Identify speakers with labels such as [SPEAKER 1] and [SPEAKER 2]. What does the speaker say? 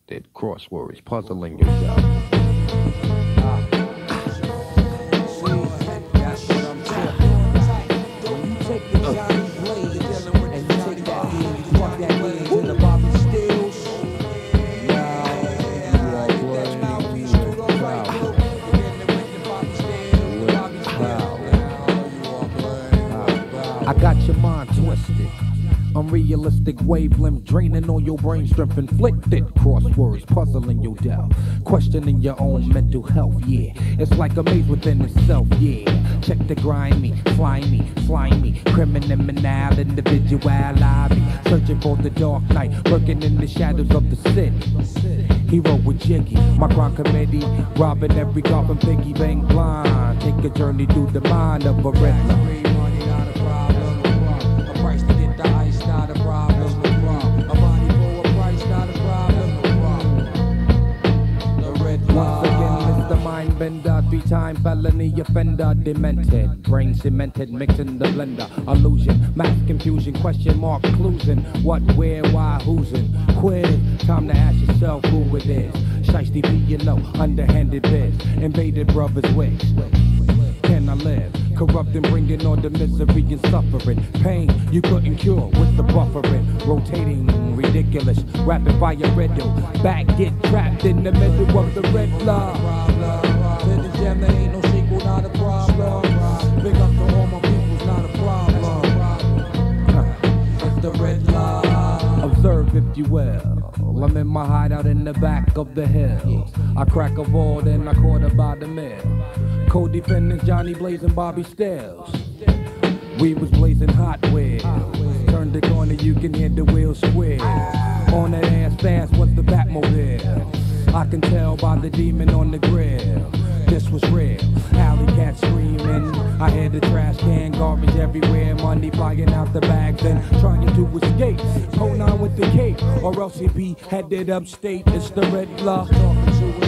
[SPEAKER 1] twisted crosswords puzzling yourself. I got your mind twisted. Unrealistic wavelength draining on your brain strength, inflicted crosswords puzzling your doubt, questioning your own mental health. Yeah, it's like a maze within itself. Yeah, check the grimy, slimy, criminal individuality, searching for the dark night, lurking in the shadows of the city. Hero with Jiggy, my crime committee, robbing every coffin, piggy bank blind. Take a journey through the mind of a riddler. Bender, three-time felony offender, demented, brain cemented, mixing the blender, illusion, mass confusion, question mark, cluesing, what, where, why, who's in, quiz, time to ask yourself who it is, shiesty be you know, underhanded biz, invaded brothers' wigs, can I live, corrupting, bringing all the misery and suffering, pain you couldn't cure with the buffering, rotating, ridiculous, rapid fire riddle, back get trapped in the middle of the red line. Jam, there ain't no sequel, not a problem. Big up to all my people's not a problem. It's the red line. Observe if you will. I'm in my hideout in the back of the hills. I crack a ball, then I quarter by the mill. Co-defendants Johnny Blaze and Bobby Stills. We was blazing hot wheels. Turn the corner, you can hear the wheels squeal. On that ass fast was the Batmobile. I can tell by the demon on the grill. This was real, alley cat screaming. I hear the trash can, garbage everywhere, money flying out the bags and trying to escape. Hold on with the cape, or else he be headed upstate. It's the red blood.